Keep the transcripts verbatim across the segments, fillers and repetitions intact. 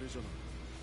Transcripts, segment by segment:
じゃない。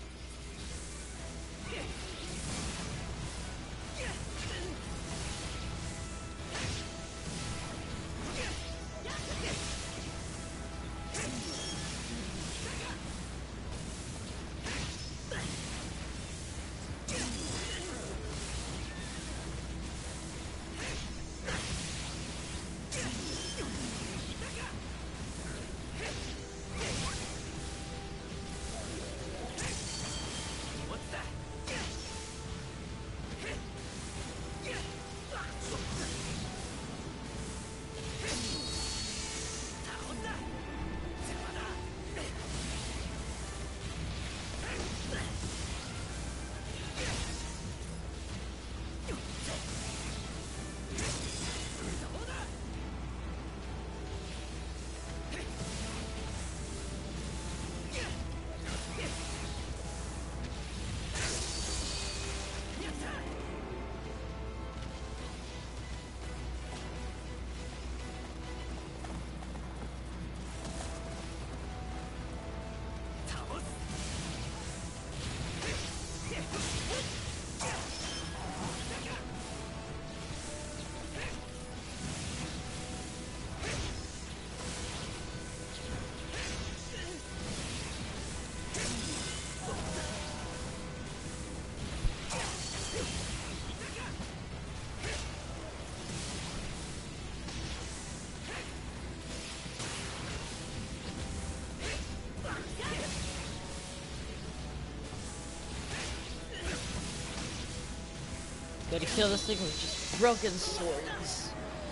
Gotta kill this thing with just broken swords.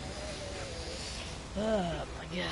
Oh my god.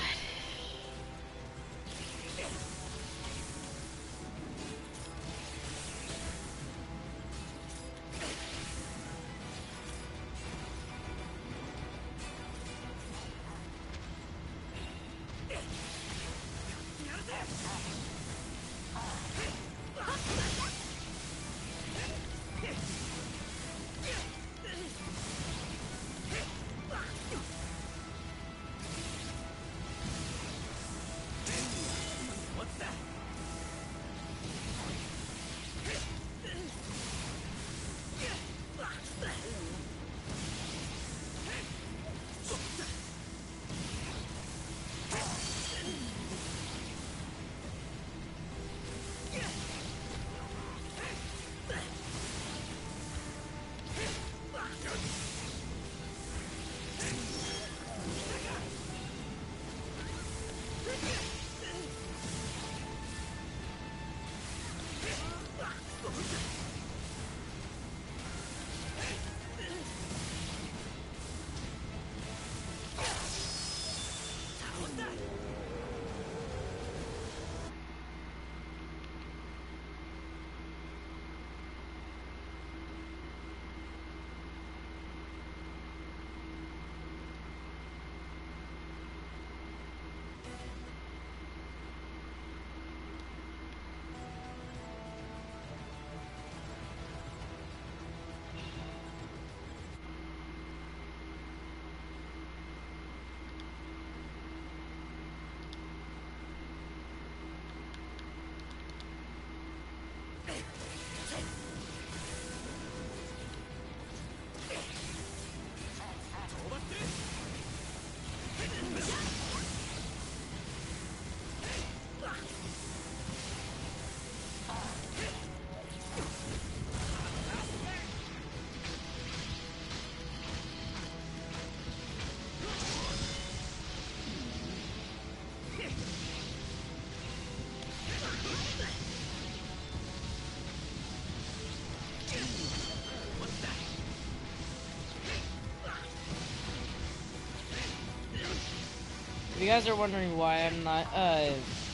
If you guys are wondering why I'm not, uh,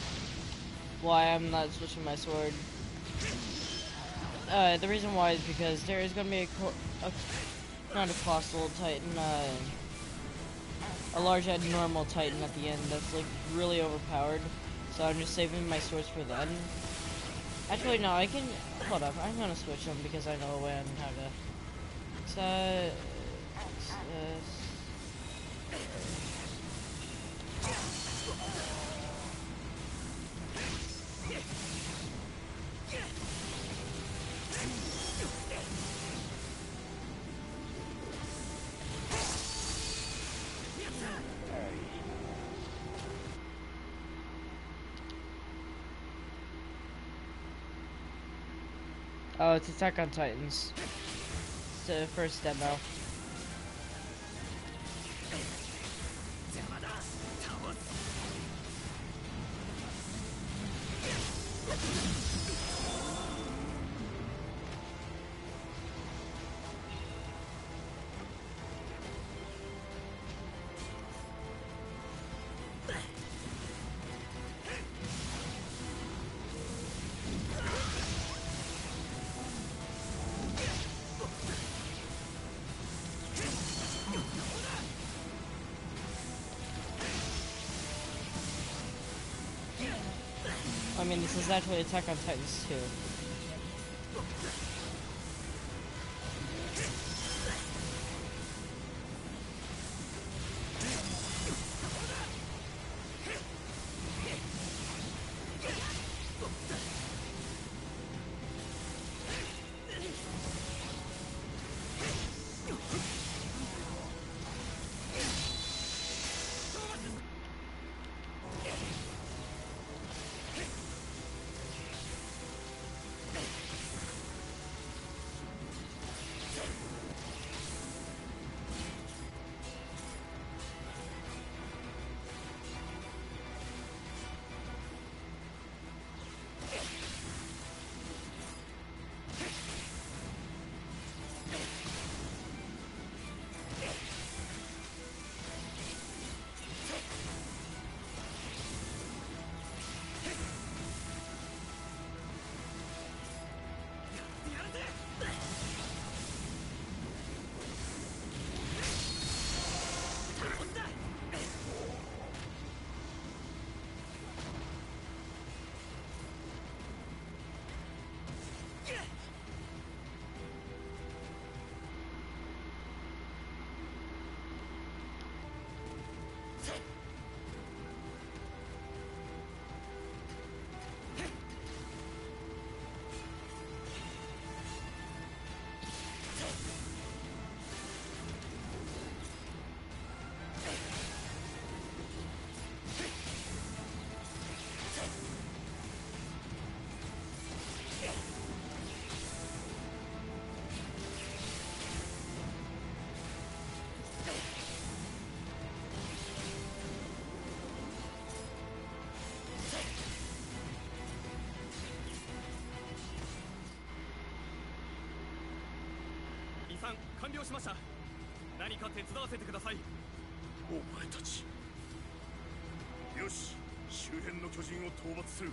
why I'm not switching my sword, uh, the reason why is because there is gonna be a, a not a colossal titan, uh, a large head normal titan at the end that's like really overpowered. So I'm just saving my swords for then. Actually, no, I can hold up. I'm gonna switch them because I know when how to. So, uh, Oh, it's Attack on Titans. It's the first demo. I mean, this is actually Attack on Titans two. 完了しました。何か手伝わせてください。 お前たち。よし、周辺の巨人を討伐する。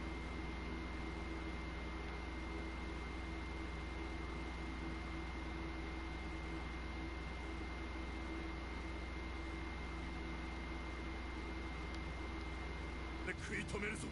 で食い止めるぞ。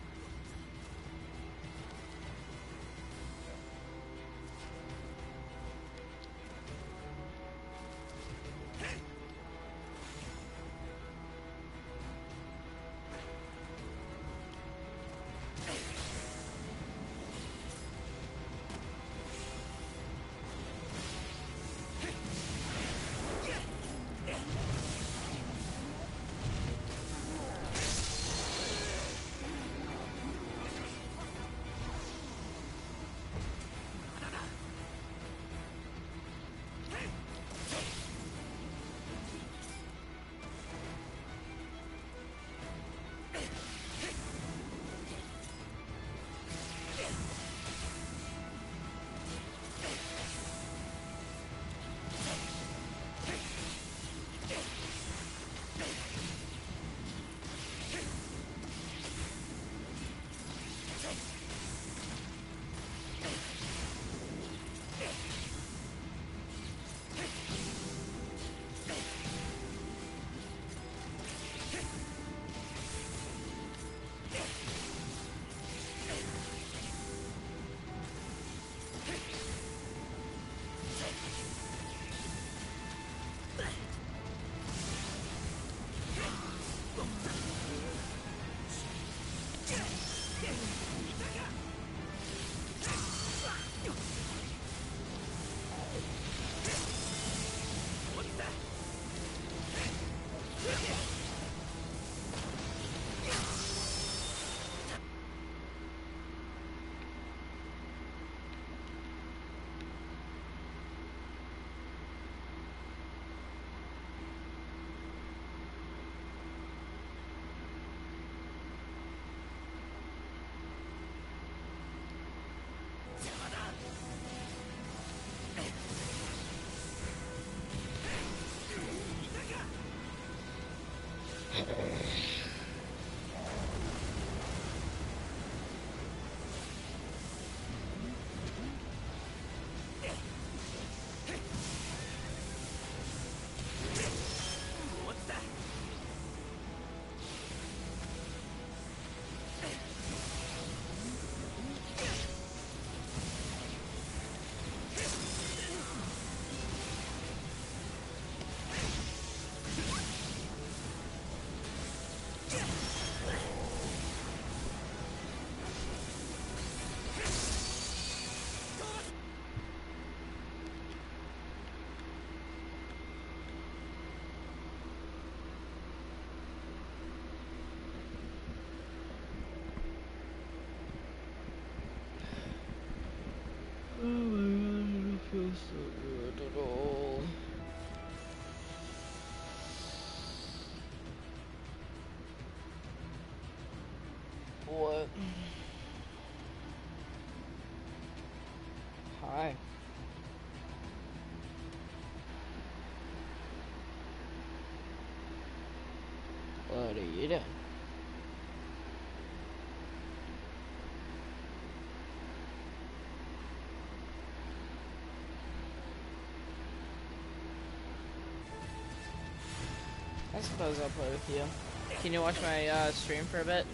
I suppose I'll play with you. Can you watch my uh, stream for a bit?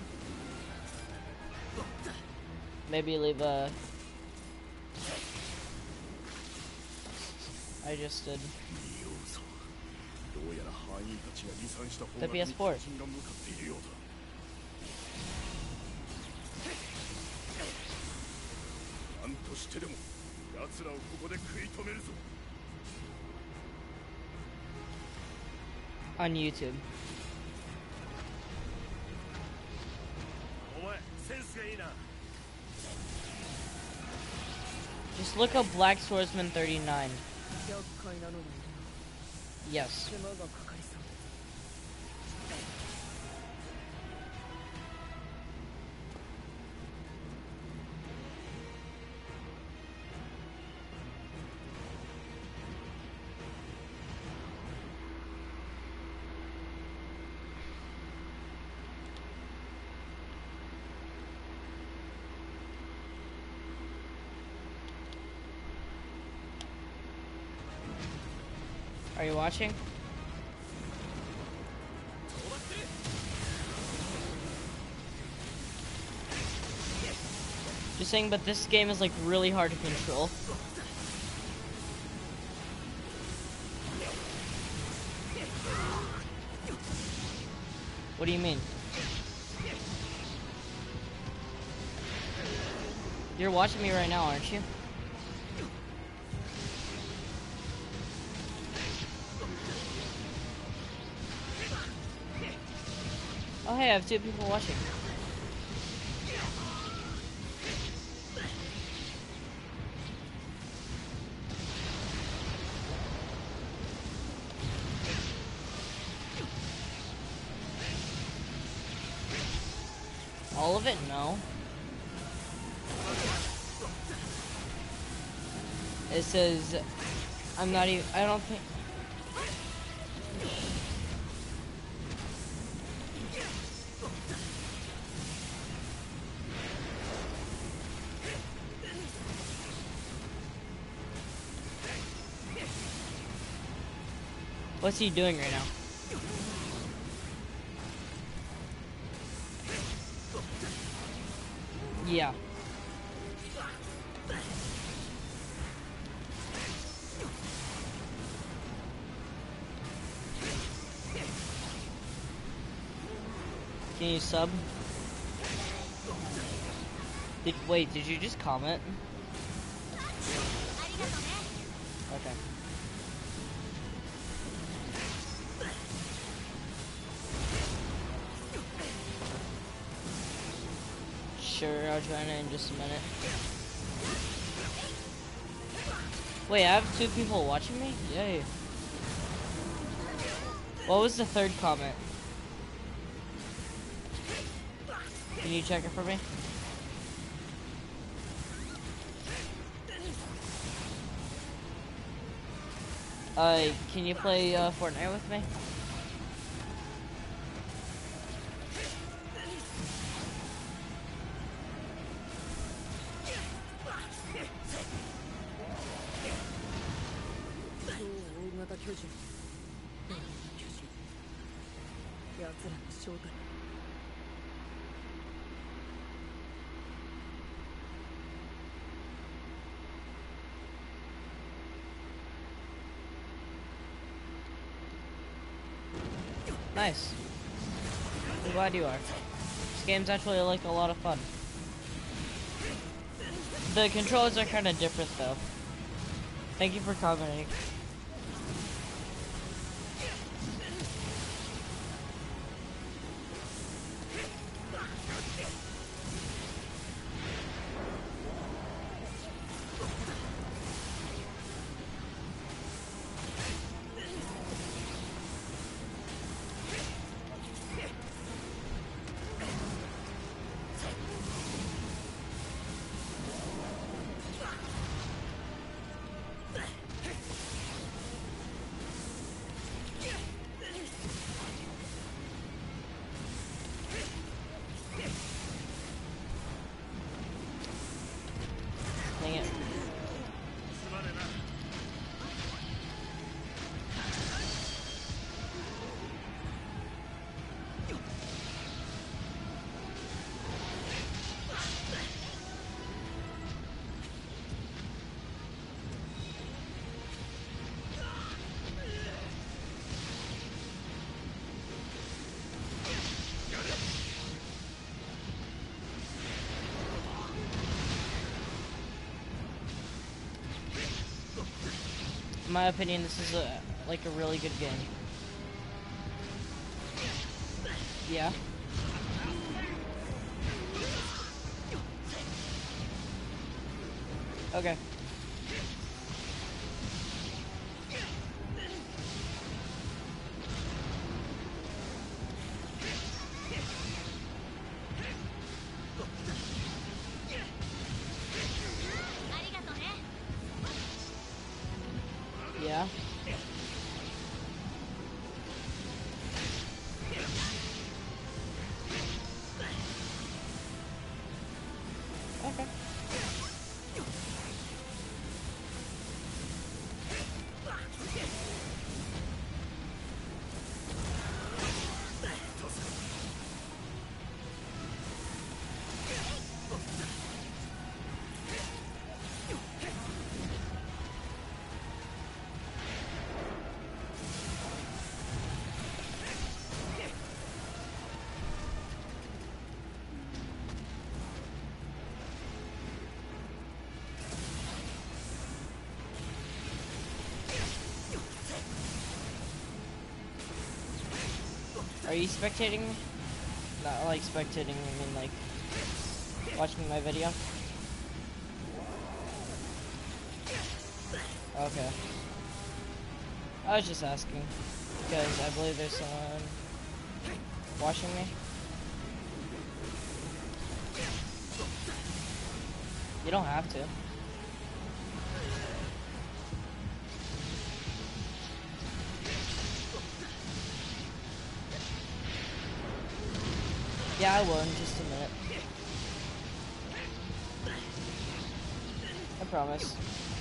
Maybe leave a... I just did. どうやら範囲たちが離散した方 The 角 P に S four. 巨人が向かっているようだ。なんとしてでも奴らをここで食い止めるぞ。 On YouTube. お前センスがいいな。 Just look up Black Swordsman thirty-nine. 厄介なのに Yes. 手間がかかりそう。 Are you watching? Just saying, but this game is like really hard to control. What do you mean? You're watching me right now, aren't you? Oh hey, I have two people watching. All of it? No. It says, I'm not even, I don't think. What's he doing right now? Yeah. Can you sub? Did, wait, did you just comment? Okay. Sure, I'll join it in just a minute. Wait, I have two people watching me? Yay. What was the third comment? Can you check it for me? Uh, can you play uh, Fortnite with me? Nice. I'm glad you are. This game's actually like a lot of fun. The controls are kind of different though. Thank you for commenting. in my opinion, this is a like a really good game. Yeah. Okay. Yeah. Okay. Are you spectating me? Not like spectating, I mean like watching my video? Okay. I was just asking because I believe there's someone watching me. You don't have to. Yeah, I will in just a minute. I promise.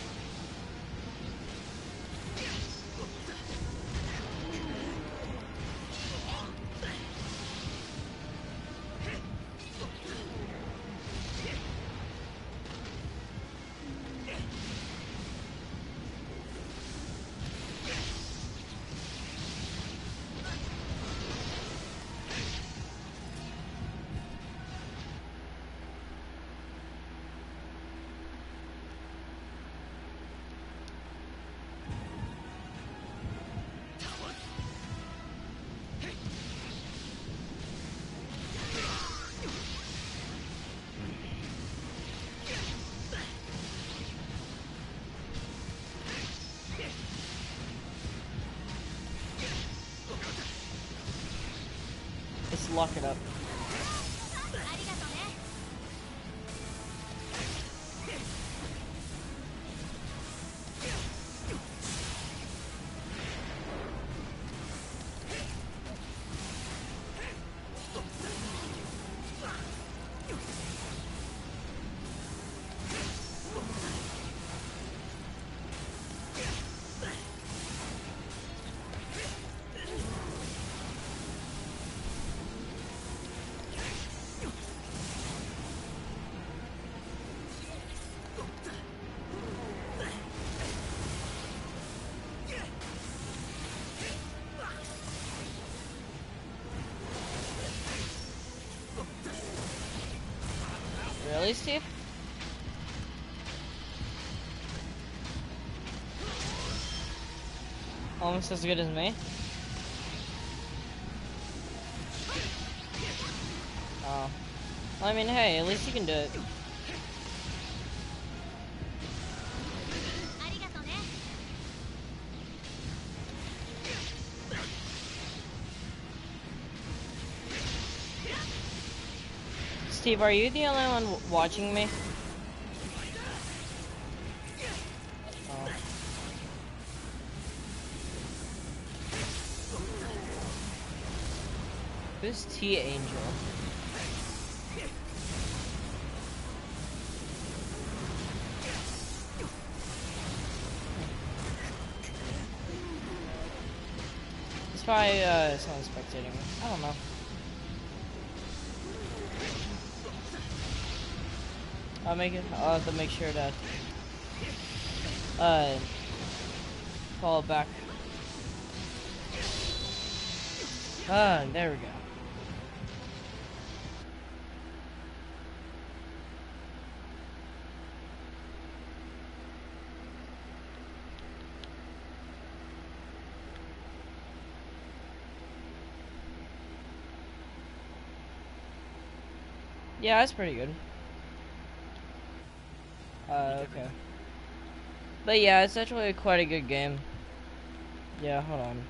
Let's lock it up. Really, Steve? Almost as good as me? Oh. Well, I mean, hey, at least you can do it. Steve, are you the only one w watching me? Oh. Who's T Angel? It's probably uh, someone spectating me. I don't know. I'll make it. I'll have to make sure to uh call it back. Ah, there we go. Yeah, that's pretty good. Uh, okay. But yeah, it's actually quite a good game. Yeah, hold on.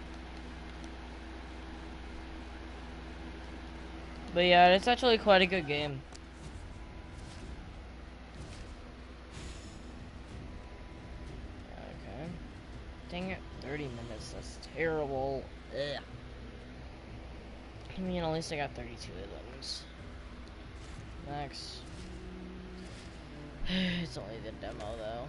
But yeah, it's actually quite a good game. Okay. Dang it, thirty minutes, that's terrible. Ugh. I mean, at least I got thirty-two of those. Next. It's only the demo, though.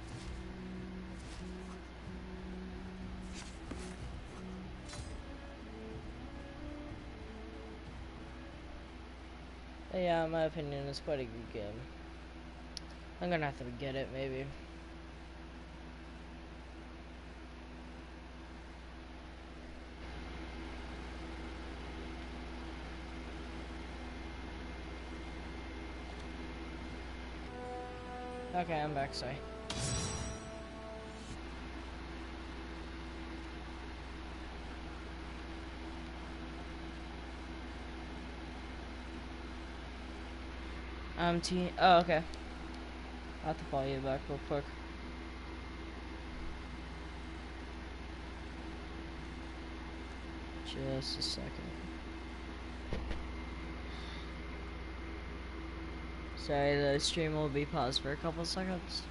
But yeah, in my opinion, it's quite a good game. I'm gonna have to get it, maybe. Okay, I'm back, sorry. Um, T. Oh, okay. I'll have to follow you back real quick. Just a second. Sorry, the stream will be paused for a couple seconds.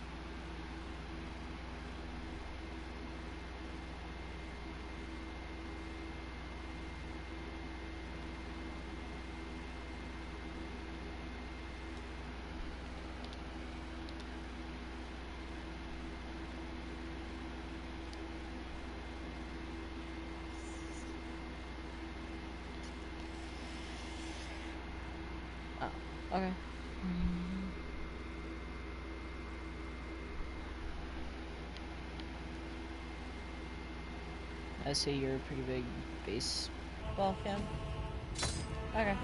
Oh, okay. I see you're a pretty big baseball fan. Okay.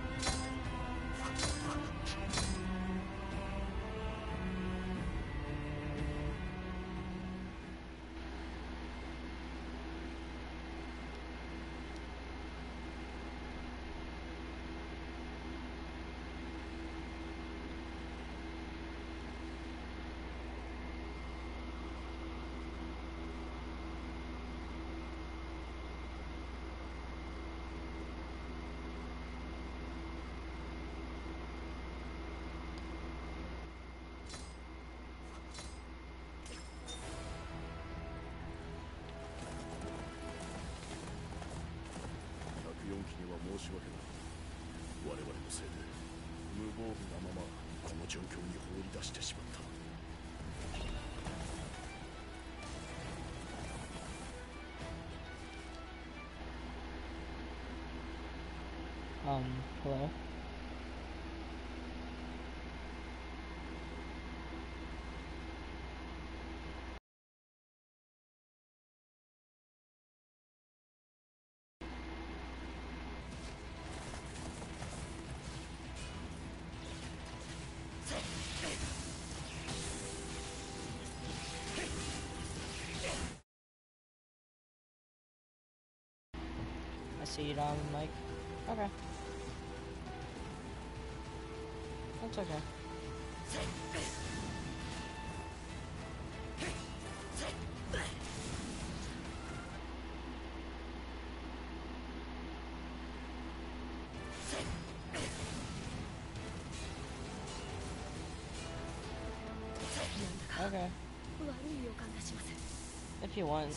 Um, hello? I see you down the mic. Okay. That's okay. Okay. If you want.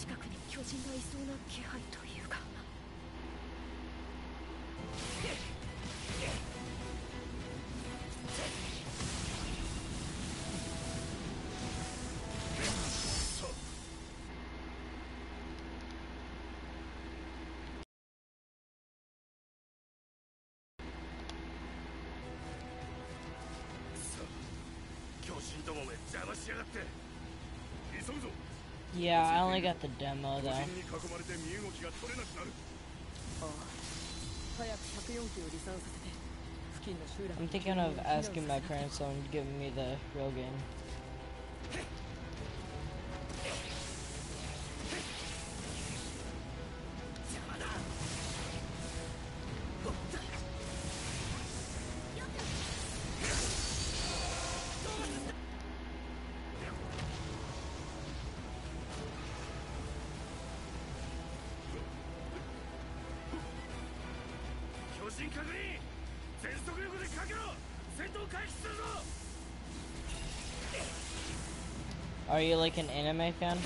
Yeah, I only got the demo though. I'm thinking of asking my parents on giving me the real game. 進確認。全速力でかけろ。戦闘開始するぞ。 Are you like an anime fan?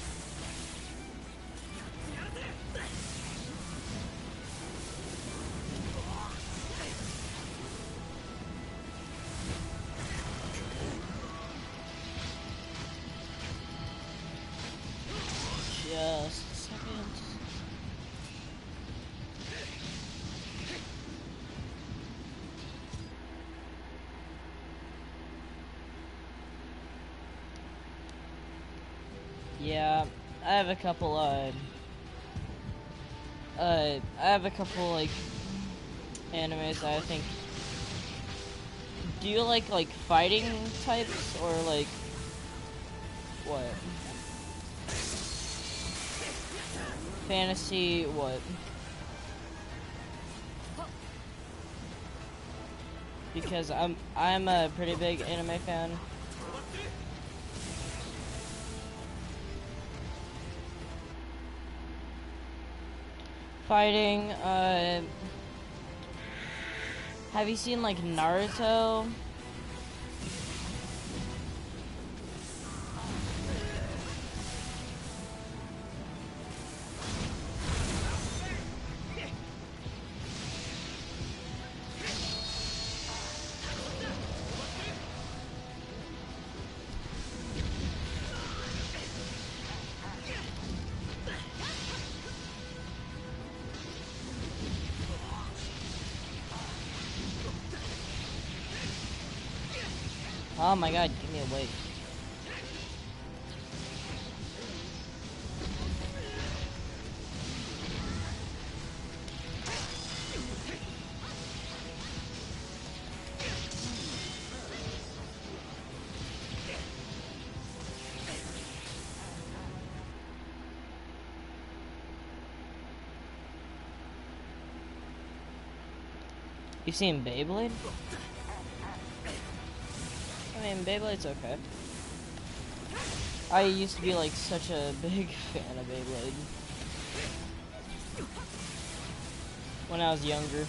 Just a second. Yeah, I have a couple, uh, uh, I have a couple, like, animes that I think, do you like, like, fighting types, or, like, what? Fantasy, what? Because I'm, I'm a pretty big anime fan. Fighting, uh, have you seen like Naruto? Oh my god, give me a wait. You seen Beyblade? I mean, Beyblade's okay. I used to be like such a big fan of Beyblade when I was younger.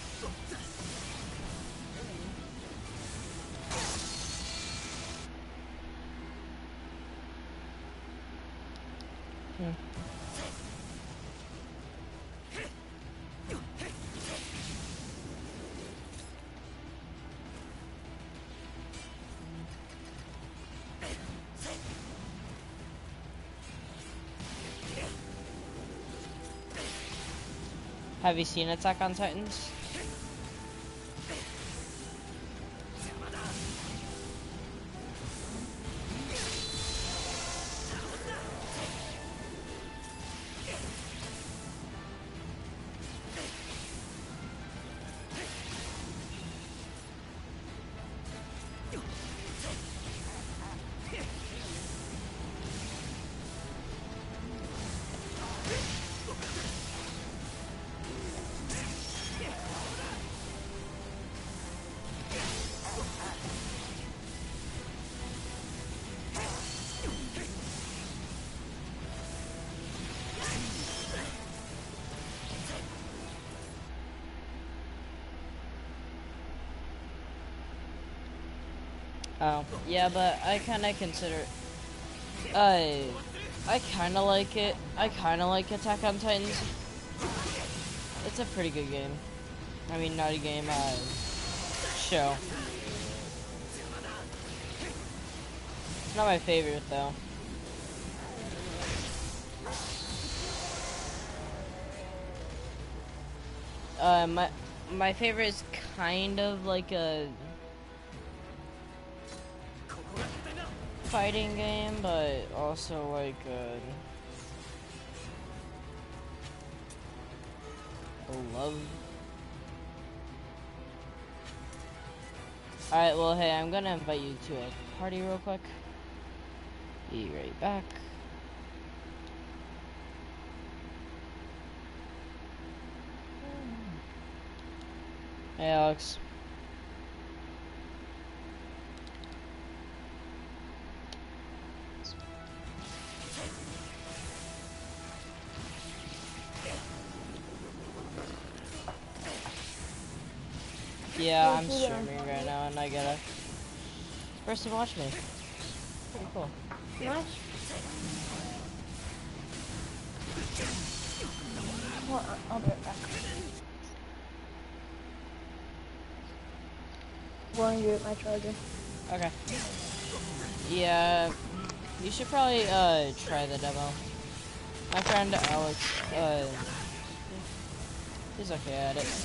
Hmm. Have you seen Attack on Titans? Oh, yeah, but I kind of consider, I, I kind of like it. I kind of like Attack on Titans. It's a pretty good game. I mean, not a game, uh, show. It's not my favorite, though. Uh, my, my favorite is kind of like a fighting game, but also like a, a love. Alright, well, hey, I'm gonna invite you to a party real quick. Be right back. Hey, Alex. Yeah, Yeah, I'm do that. streaming right now, and I get a person to watch me. Pretty cool. Nice. Well, I'll be right back. Going to get my charger. Okay. Yeah, you should probably uh try the demo. My friend Alex, uh, he's okay at it.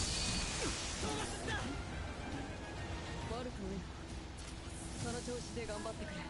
悪くないその調子で頑張ってくれ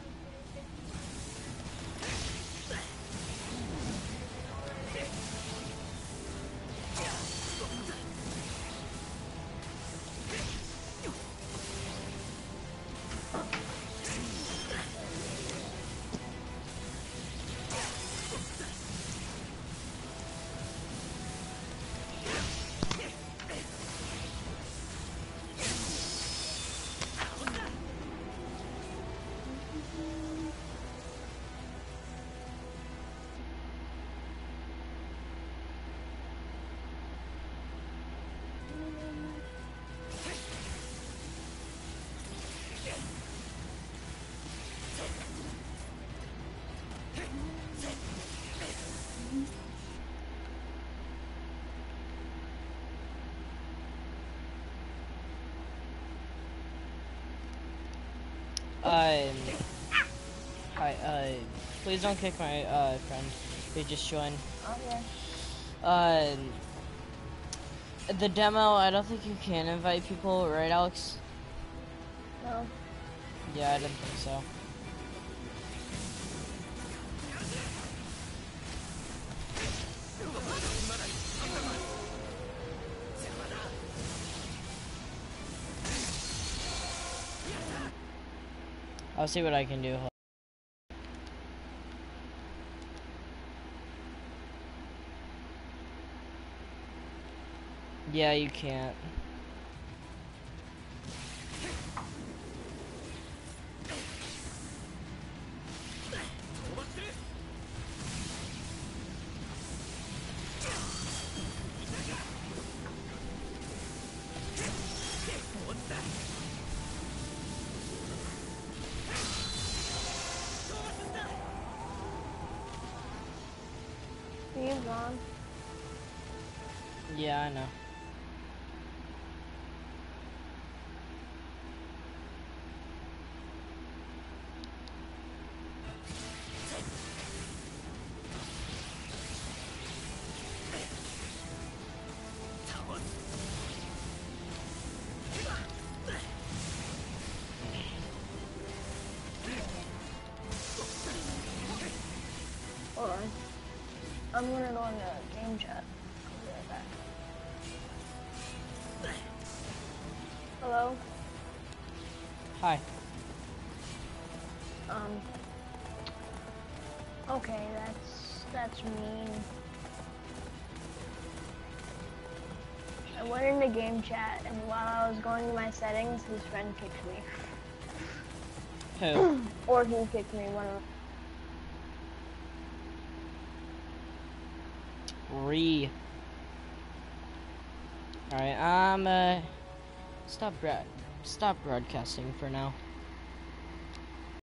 Um, hi, uh, please don't kick my, uh, friend. They just joined. Okay. Uh, the demo, I don't think you can invite people, right, Alex? No. Yeah, I didn't think so. I'll see what I can do. Yeah, you can't. He's gone. Yeah, I know. Hold on. I'm gonna go in the game chat. I'll be right back. Hello? Hi. Um. Okay, that's that's mean. I went in the game chat, and while I was going to my settings, his friend kicked me. Who? Or he kicked me, one of Re. Alright, um, uh, stop, bra stop broadcasting for now.